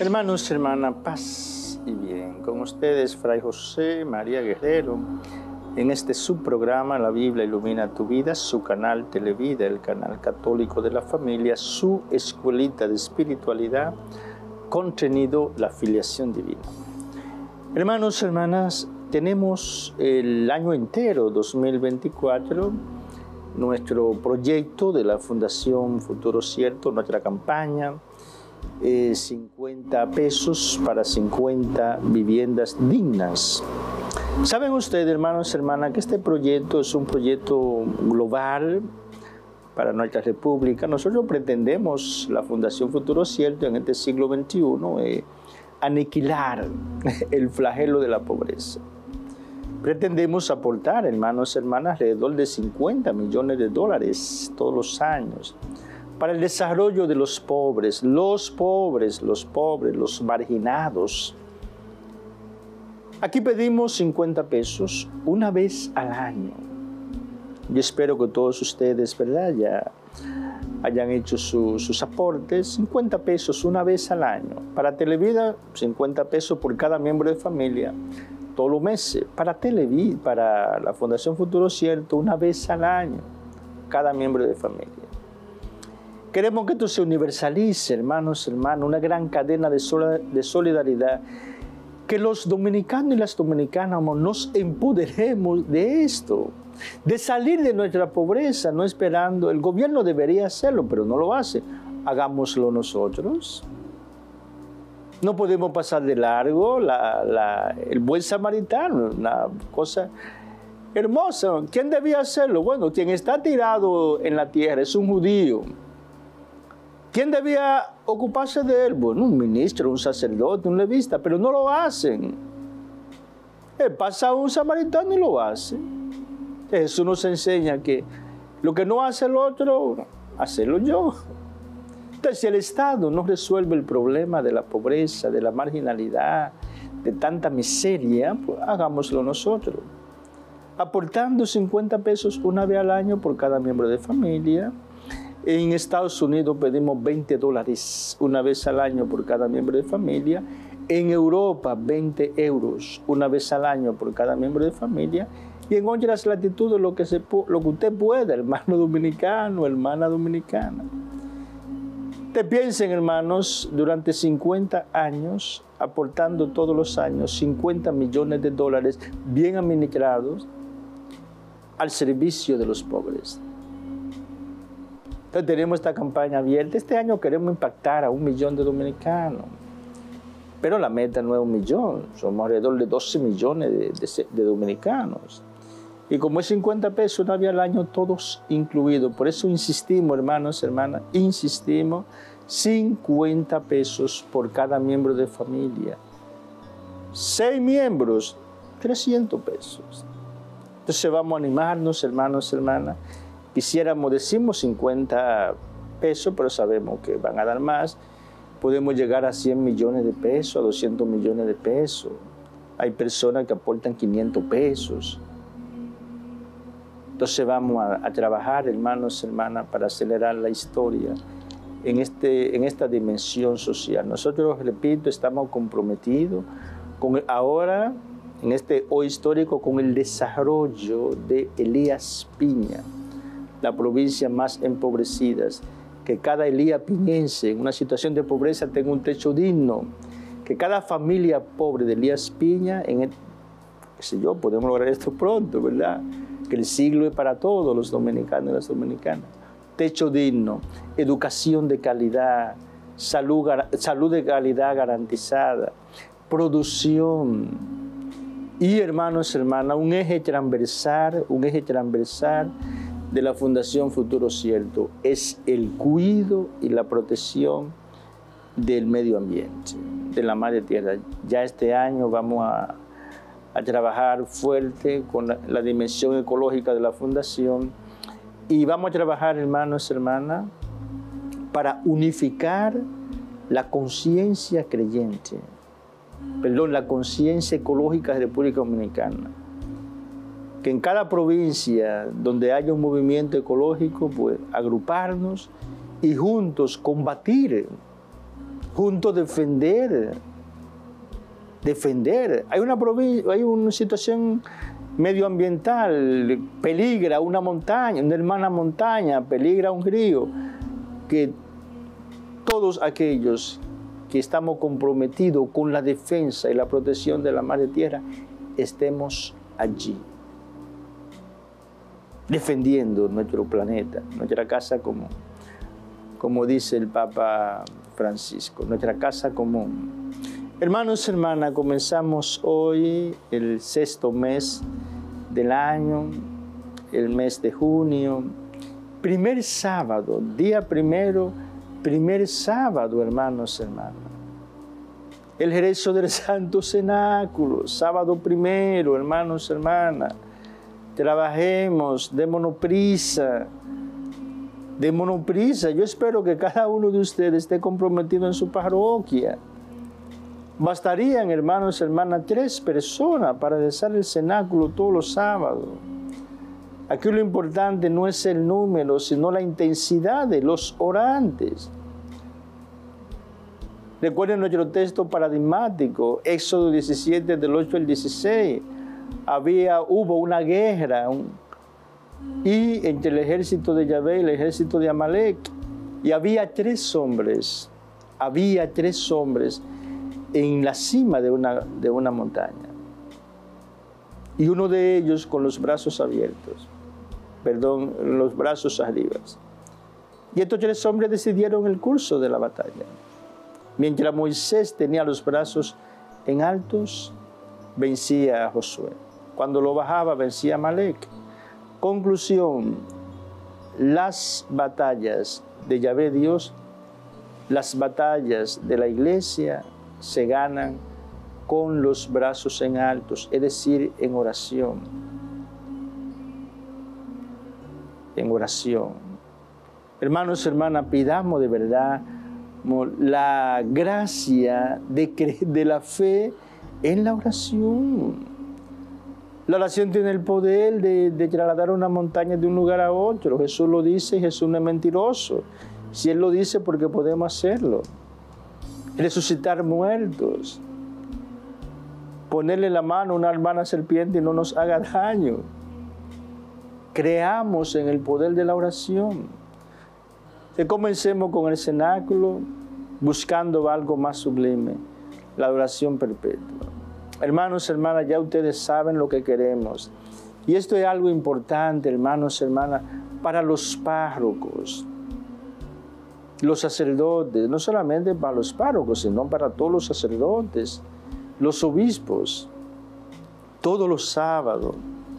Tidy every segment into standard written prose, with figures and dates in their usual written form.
Hermanos, hermanas, paz y bien. Con ustedes, Fray José María Guerrero, en este subprograma La Biblia Ilumina Tu Vida, su canal Televida, el canal católico de la familia, su escuelita de espiritualidad, contenido La Filiación Divina. Hermanos, hermanas, tenemos el año entero, 2024, nuestro proyecto de la Fundación Futuro Cierto, nuestra campaña, 50 pesos para 50 viviendas dignas. ¿Saben ustedes, hermanos y hermanas, que este proyecto es un proyecto global para nuestra república? Nosotros pretendemos, la Fundación Futuro Cierto, en este siglo XXI, aniquilar el flagelo de la pobreza. Pretendemos aportar, hermanos y hermanas, alrededor de 50 millones de dólares todos los años para el desarrollo de los pobres, los marginados. Aquí pedimos 50 pesos una vez al año. Yo espero que todos ustedes, ¿verdad?, ya hayan hecho sus aportes. 50 pesos una vez al año. Para Televida, 50 pesos por cada miembro de familia, todos los meses. Para Televida, para la Fundación Futuro Cierto, una vez al año, cada miembro de familia. Queremos que esto se universalice, hermanos, hermanas, una gran cadena de solidaridad. Que los dominicanos y las dominicanas nos empoderemos de esto, de salir de nuestra pobreza, no esperando. El gobierno debería hacerlo, pero no lo hace. Hagámoslo nosotros. No podemos pasar de largo el buen samaritano, una cosa hermosa. ¿Quién debía hacerlo? Bueno, quien está tirado en la tierra es un judío. ¿Quién debía ocuparse de él? Bueno, un ministro, un sacerdote, un levita, pero no lo hacen. Pasa un samaritano y lo hace. Eso nos enseña que lo que no hace el otro, hacerlo yo. Entonces, si el Estado no resuelve el problema de la pobreza, de la marginalidad, de tanta miseria, pues hagámoslo nosotros. Aportando 50 pesos una vez al año por cada miembro de familia. En Estados Unidos pedimos $20 una vez al año por cada miembro de familia. En Europa, 20 euros una vez al año por cada miembro de familia. Y en otras latitudes lo que usted pueda, hermano dominicano, hermana dominicana. Te piensen, hermanos, durante 50 años, aportando todos los años 50 millones de dólares bien administrados al servicio de los pobres. Entonces tenemos esta campaña abierta. Este año queremos impactar a 1 millón de dominicanos. Pero la meta no es 1 millón, somos alrededor de 12 millones de dominicanos. Y como es 50 pesos una vez al año, todos incluidos. Por eso insistimos, hermanos, hermanas, insistimos, 50 pesos por cada miembro de familia. 6 miembros, 300 pesos. Entonces vamos a animarnos, hermanos, hermanas. Decimos 50 pesos, pero sabemos que van a dar más. Podemos llegar a 100 millones de pesos, a 200 millones de pesos. Hay personas que aportan 500 pesos. Entonces vamos a trabajar, hermanos, hermanas, para acelerar la historia en esta dimensión social. Nosotros, repito, estamos comprometidos ahora, en este hoy histórico, con el desarrollo de Elías Piña, la provincia más empobrecida, que cada Elías piñense en una situación de pobreza tenga un techo digno, que cada familia pobre de Elías Piña, podemos lograr esto pronto, ¿verdad? Que el siglo es para todos los dominicanos y las dominicanas. Techo digno, educación de calidad, salud de calidad garantizada, producción y, hermanos, hermanas, un eje transversal de la Fundación Futuro Cierto es el cuidado y la protección del medio ambiente, de la madre tierra. Ya este año vamos a trabajar fuerte con la dimensión ecológica de la Fundación y vamos a trabajar, hermanos y hermanas, para unificar la conciencia creyente, la conciencia ecológica de la República Dominicana. Que en cada provincia donde haya un movimiento ecológico, pues agruparnos y juntos combatir juntos defender. Hay una situación medioambiental, peligra una montaña, una hermana montaña, peligra un río, que todos aquellos que estamos comprometidos con la defensa y la protección de la madre tierra, estemos allí, defendiendo nuestro planeta, nuestra casa común, como dice el Papa Francisco, nuestra casa común. Hermanos, hermanas, comenzamos hoy el 6º mes del año, el mes de junio, primer sábado, día primero, primer sábado, hermanos, hermanas. El rezo del Santo Cenáculo, sábado primero, hermanos, hermanas. Trabajemos, démonos prisa. Yo espero que cada uno de ustedes esté comprometido en su parroquia. Bastarían, hermanos, hermanas, 3 personas para rezar el cenáculo todos los sábados. Aquí lo importante no es el número, sino la intensidad de los orantes. Recuerden nuestro texto paradigmático, Éxodo 17, del 8 al 16. Hubo una guerra y entre el ejército de Yahvé y el ejército de Amalek. Y había 3 hombres. En la cima de una montaña. Y uno de ellos con los brazos abiertos. Los brazos arriba. Y estos 3 hombres decidieron el curso de la batalla. Mientras Moisés tenía los brazos en altos, vencía a Josué. Cuando lo bajaba, vencía a Amalek. Conclusión: las batallas de Yahvé Dios, las batallas de la iglesia, se ganan con los brazos en altos, es decir, en oración. En oración. Hermanos, hermanas, pidamos de verdad la gracia de la fe en la oración. La oración tiene el poder de trasladar una montaña de un lugar a otro. Jesús lo dice y Jesús no es mentiroso. Si Él lo dice, porque podemos hacerlo. Resucitar muertos, ponerle la mano a una hermana serpiente y no nos haga daño. Creamos en el poder de la oración. Que comencemos con el cenáculo, buscando algo más sublime, la oración perpetua. Hermanos, hermanas, ya ustedes saben lo que queremos. Y esto es algo importante, hermanos, hermanas, para los párrocos. Los sacerdotes, no solamente para los párrocos, sino para todos los sacerdotes, los obispos, todos los sábados,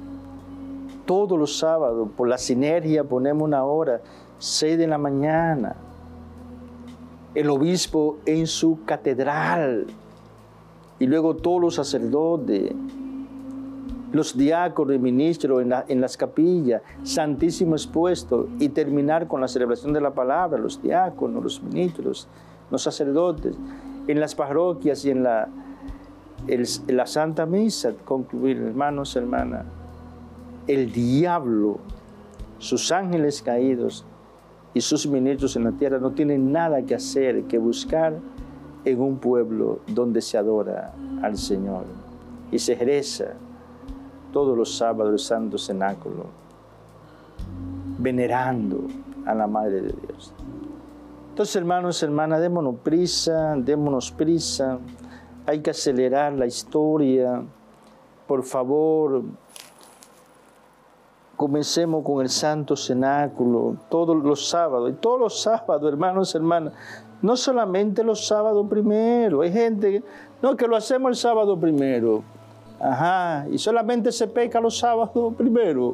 por la sinergia ponemos una hora, 6 de la mañana, el obispo en su catedral, y luego todos los sacerdotes, los diáconos y ministros en las capillas, santísimo expuesto, y terminar con la celebración de la palabra, los diáconos, los ministros, los sacerdotes, en las parroquias y en la Santa Misa, concluir, hermanos, hermanas, el diablo, sus ángeles caídos y sus ministros en la tierra no tienen nada que hacer que buscar en un pueblo donde se adora al Señor y se reza todos los sábados el Santo Cenáculo, venerando a la Madre de Dios. Entonces, hermanos, hermanas, démonos prisa, hay que acelerar la historia. Por favor, comencemos con el Santo Cenáculo todos los sábados. Y todos los sábados, hermanos, hermanas, no solamente los sábados primero. Hay gente que lo hacemos el sábado primero. Y solamente se peca los sábados primero.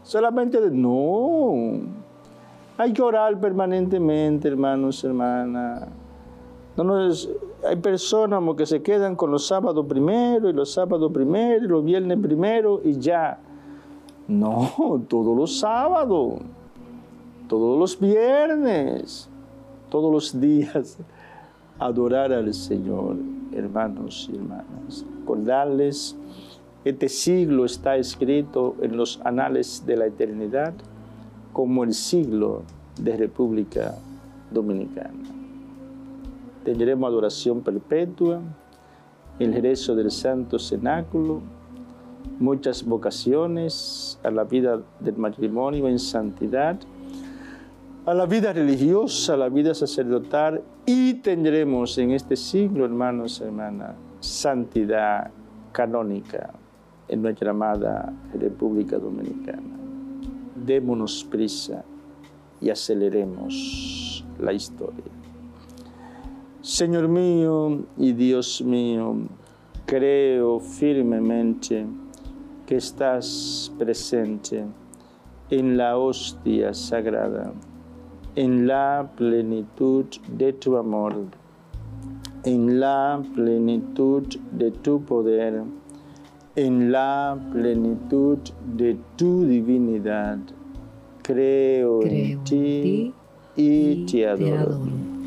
No. Hay que orar permanentemente, hermanos, hermanas. Hay personas que se quedan con los sábados primero, y los sábados primero, y los viernes primero, y ya. No, todos los sábados, todos los viernes, todos los días, adorar al Señor, hermanos y hermanas. Recordarles, este siglo está escrito en los anales de la eternidad como el siglo de República Dominicana. tendremos adoración perpetua, el rezo del Santo Cenáculo, muchas vocaciones a la vida del matrimonio en santidad, a la vida religiosa, a la vida sacerdotal, y tendremos en este siglo, hermanos y hermanas, santidad canónica en nuestra amada República Dominicana. Démonos prisa y aceleremos la historia. Señor mío y Dios mío, creo firmemente que estás presente en la hostia sagrada, en la plenitud de tu amor, en la plenitud de tu poder, en la plenitud de tu divinidad. Creo en ti y te adoro.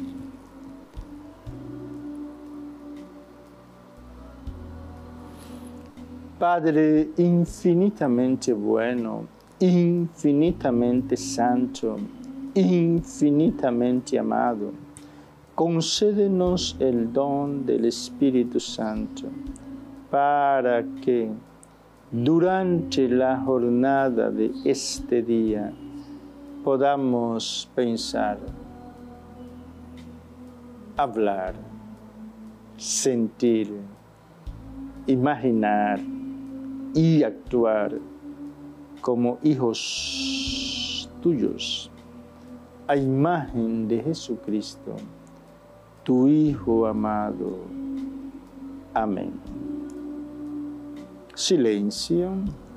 Padre infinitamente bueno, infinitamente santo, infinitamente amado, concédenos el don del Espíritu Santo para que durante la jornada de este día podamos pensar, hablar, sentir, imaginar y actuar como hijos tuyos, a imagen de Jesucristo, tu Hijo amado. Amén. Silencio,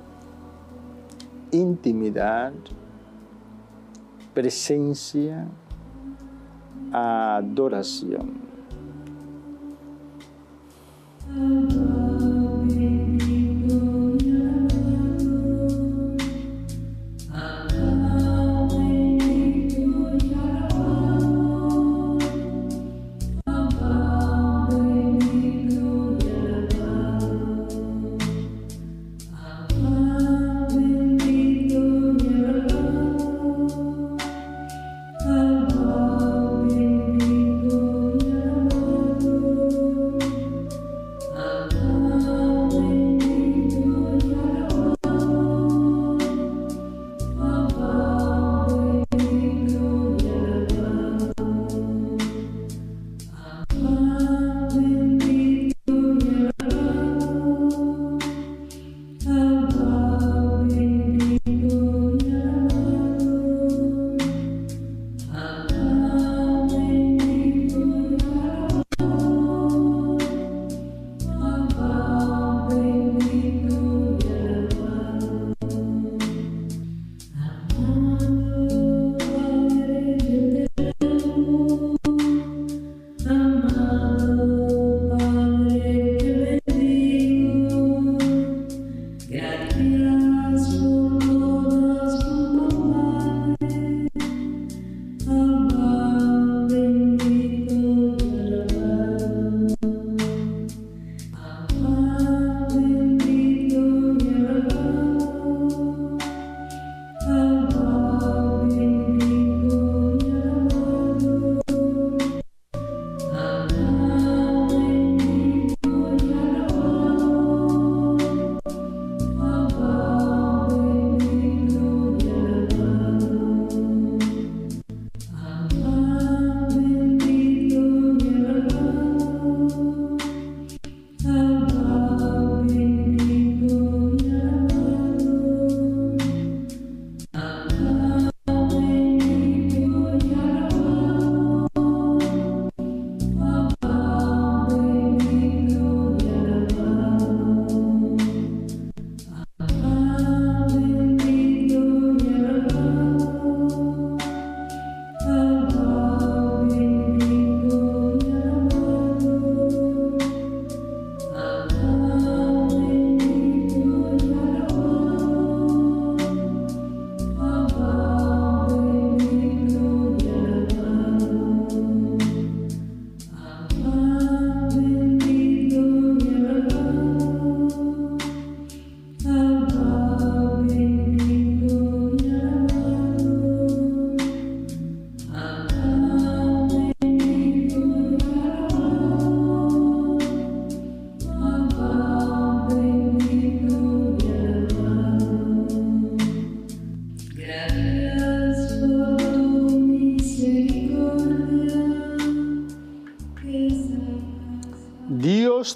intimidad, presencia, adoración.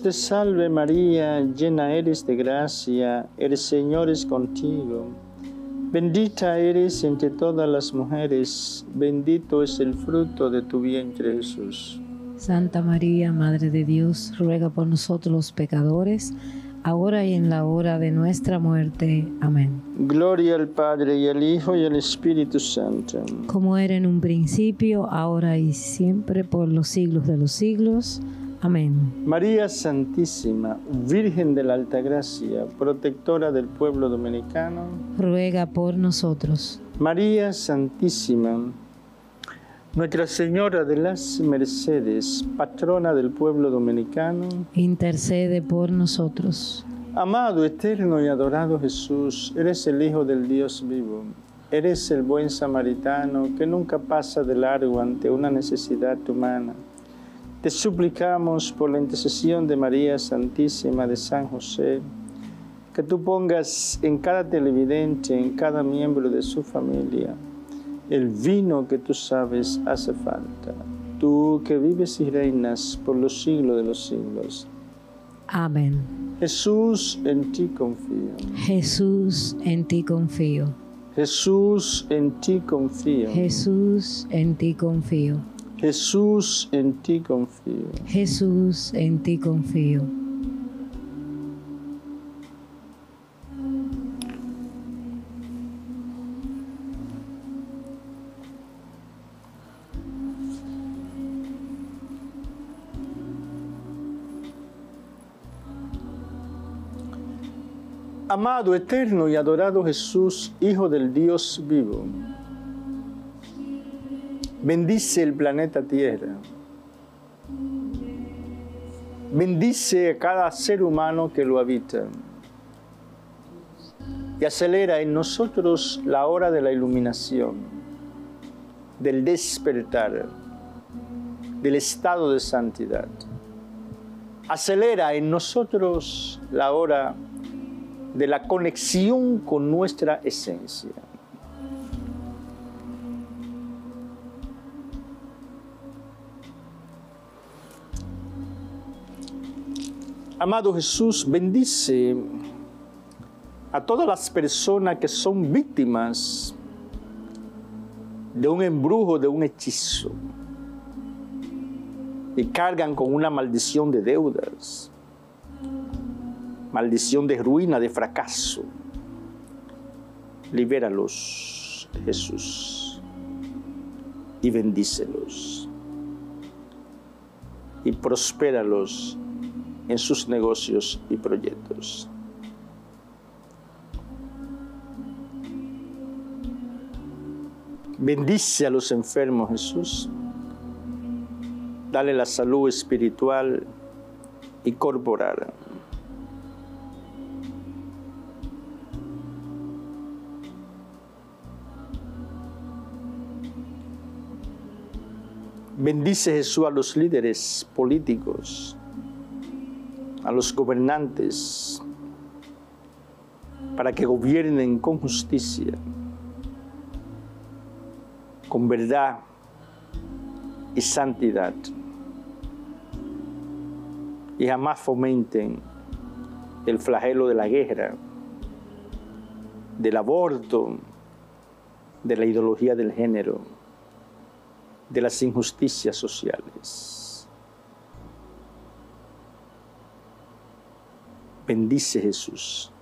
te salve María, llena eres de gracia, el Señor es contigo. Bendita eres entre todas las mujeres, bendito es el fruto de tu vientre Jesús. Santa María, Madre de Dios, ruega por nosotros los pecadores, ahora y en la hora de nuestra muerte. Amén. Gloria al Padre, y al Hijo, y al Espíritu Santo. Como era en un principio, ahora y siempre, por los siglos de los siglos. Amén. María Santísima, Virgen de la Altagracia, protectora del pueblo dominicano. Ruega por nosotros. María Santísima, Nuestra Señora de las Mercedes, patrona del pueblo dominicano. Intercede por nosotros. Amado, eterno y adorado Jesús, eres el Hijo del Dios vivo. Eres el buen samaritano que nunca pasa de largo ante una necesidad humana. Te suplicamos por la intercesión de María Santísima, de San José, que tú pongas en cada televidente, en cada miembro de su familia, el vino que tú sabes hace falta. Tú que vives y reinas por los siglos de los siglos. Amén. Jesús, en ti confío. Jesús, en ti confío. Jesús, en ti confío. Jesús, en ti confío. Jesús, en ti confío. Jesús, en ti confío. Amado, eterno y adorado Jesús, Hijo del Dios vivo, bendice el planeta Tierra. Bendice a cada ser humano que lo habita. Y acelera en nosotros la hora de la iluminación, del despertar, del estado de santidad. Acelera en nosotros la hora de la conexión con nuestra esencia. Amado Jesús, bendice a todas las personas que son víctimas de un embrujo, de un hechizo, y cargan con una maldición de deudas, maldición de ruina, de fracaso. Libéralos, Jesús, y bendícelos, y prospéralos en sus negocios y proyectos. Bendice a los enfermos, Jesús. Dale la salud espiritual y corporal. Bendice, Jesús, a los líderes políticos, a los gobernantes, para que gobiernen con justicia, con verdad y santidad, y jamás fomenten el flagelo de la guerra, del aborto, de la ideología del género, de las injusticias sociales. Bendice, Jesús,